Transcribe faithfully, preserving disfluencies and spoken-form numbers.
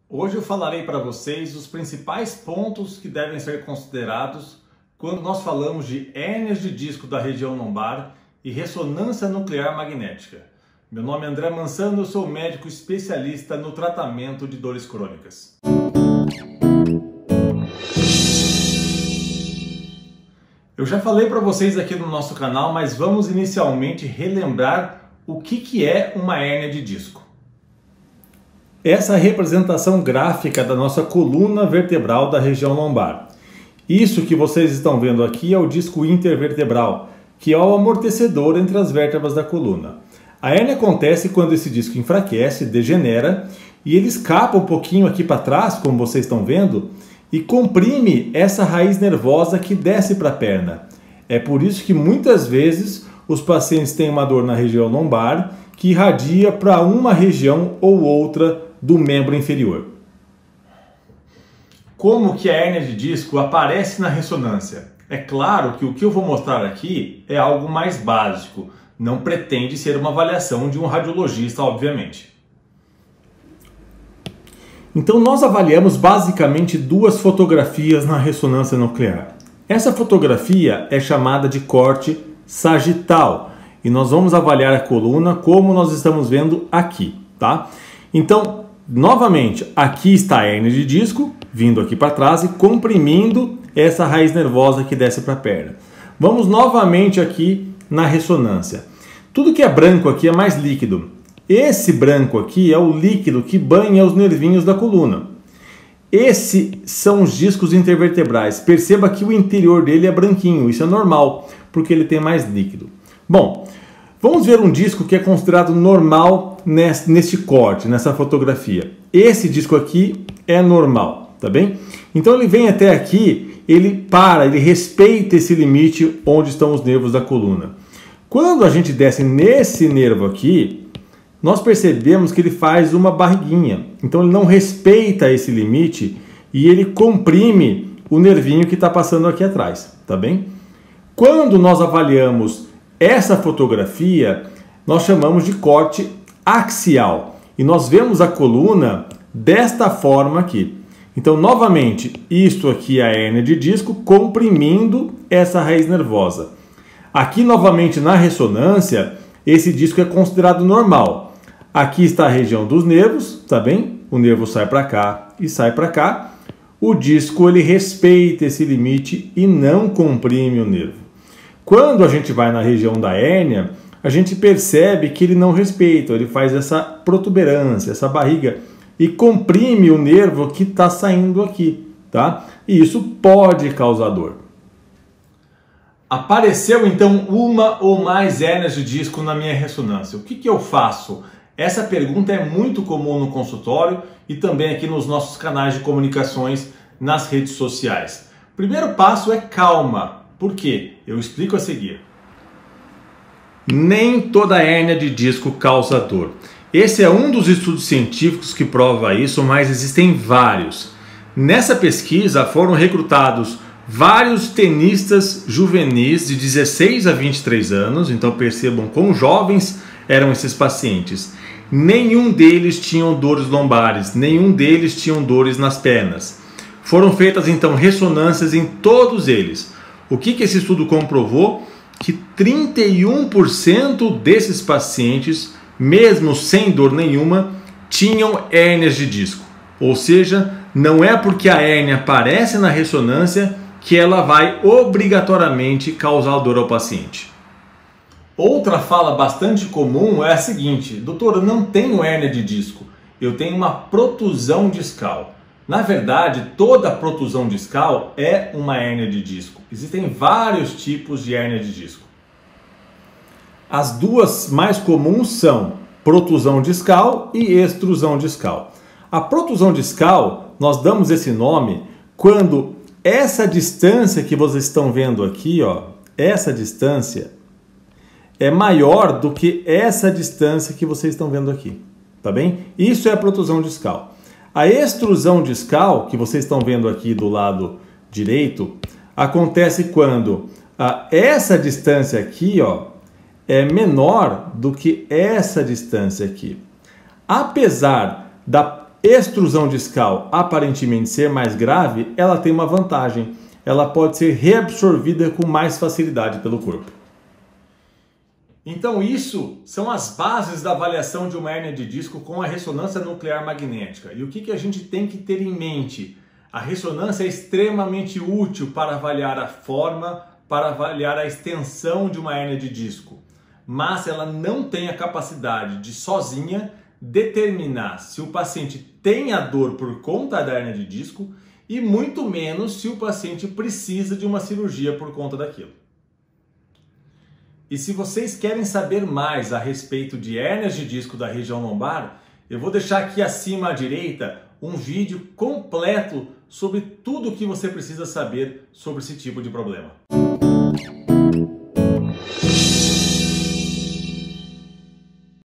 Hoje eu falarei para vocês os principais pontos que devem ser considerados quando nós falamos de hérnias de disco da região lombar e ressonância nuclear magnética. Meu nome é André Mansano, eu sou médico especialista no tratamento de dores crônicas. Eu já falei para vocês aqui no nosso canal, mas vamos inicialmente relembrar o que, que é uma hérnia de disco. Essa é a representação gráfica da nossa coluna vertebral da região lombar. Isso que vocês estão vendo aqui é o disco intervertebral, que é o amortecedor entre as vértebras da coluna. A hérnia acontece quando esse disco enfraquece, degenera, e ele escapa um pouquinho aqui para trás, como vocês estão vendo, e comprime essa raiz nervosa que desce para a perna. É por isso que muitas vezes os pacientes têm uma dor na região lombar que irradia para uma região ou outra do membro inferior. Como que a hérnia de disco aparece na ressonância? É claro que o que eu vou mostrar aqui é algo mais básico, não pretende ser uma avaliação de um radiologista, obviamente. Então nós avaliamos basicamente duas fotografias na ressonância nuclear. Essa fotografia é chamada de corte sagital e nós vamos avaliar a coluna como nós estamos vendo aqui, tá? Então, novamente, aqui está a hérnia de disco, vindo aqui para trás e comprimindo essa raiz nervosa que desce para a perna. Vamos novamente aqui na ressonância. Tudo que é branco aqui é mais líquido. Esse branco aqui é o líquido que banha os nervinhos da coluna. Esses são os discos intervertebrais. Perceba que o interior dele é branquinho, isso é normal, porque ele tem mais líquido. Bom, vamos ver um disco que é considerado normal neste, neste corte, nessa fotografia. Esse disco aqui é normal, tá bem? Então ele vem até aqui, ele para, ele respeita esse limite onde estão os nervos da coluna. Quando a gente desce nesse nervo aqui, nós percebemos que ele faz uma barriguinha. Então ele não respeita esse limite e ele comprime o nervinho que está passando aqui atrás, tá bem? Quando nós avaliamos essa fotografia, nós chamamos de corte axial. E nós vemos a coluna desta forma aqui. Então, novamente, isto aqui é a hérnia de disco comprimindo essa raiz nervosa. Aqui, novamente, na ressonância, esse disco é considerado normal. Aqui está a região dos nervos, tá bem? O nervo sai para cá e sai para cá. O disco, ele respeita esse limite e não comprime o nervo. Quando a gente vai na região da hérnia, a gente percebe que ele não respeita, ele faz essa protuberância, essa barriga e comprime o nervo que está saindo aqui, tá? E isso pode causar dor. Apareceu então uma ou mais hérnias de disco na minha ressonância. O que que eu faço? Essa pergunta é muito comum no consultório e também aqui nos nossos canais de comunicações nas redes sociais. O primeiro passo é calma. Por quê? Eu explico a seguir. Nem toda hérnia de disco causa dor. Esse é um dos estudos científicos que prova isso, mas existem vários. Nessa pesquisa foram recrutados vários tenistas juvenis de dezesseis a vinte e três anos, então percebam quão jovens eram esses pacientes. Nenhum deles tinham dores lombares, nenhum deles tinham dores nas pernas. Foram feitas então ressonâncias em todos eles. O que que esse estudo comprovou? Que trinta e um por cento desses pacientes, mesmo sem dor nenhuma, tinham hérnias de disco. Ou seja, não é porque a hérnia aparece na ressonância que ela vai obrigatoriamente causar dor ao paciente. Outra fala bastante comum é a seguinte: doutor, eu não tenho hérnia de disco, eu tenho uma protusão discal. Na verdade, toda protusão discal é uma hérnia de disco. Existem vários tipos de hérnia de disco. As duas mais comuns são protusão discal e extrusão discal. A protusão discal, nós damos esse nome quando essa distância que vocês estão vendo aqui, ó, essa distância é maior do que essa distância que vocês estão vendo aqui, tá bem? Isso é a protusão discal. A extrusão discal, que vocês estão vendo aqui do lado direito, acontece quando ah, essa distância aqui, ó, é menor do que essa distância aqui. Apesar da extrusão discal aparentemente ser mais grave, ela tem uma vantagem. Ela pode ser reabsorvida com mais facilidade pelo corpo. Então isso são as bases da avaliação de uma hérnia de disco com a ressonância nuclear magnética. E o que, que a gente tem que ter em mente? A ressonância é extremamente útil para avaliar a forma, para avaliar a extensão de uma hérnia de disco. Mas ela não tem a capacidade de sozinha determinar se o paciente tem a dor por conta da hérnia de disco e muito menos se o paciente precisa de uma cirurgia por conta daquilo. E se vocês querem saber mais a respeito de hérnias de disco da região lombar, eu vou deixar aqui acima à direita um vídeo completo sobre tudo o que você precisa saber sobre esse tipo de problema.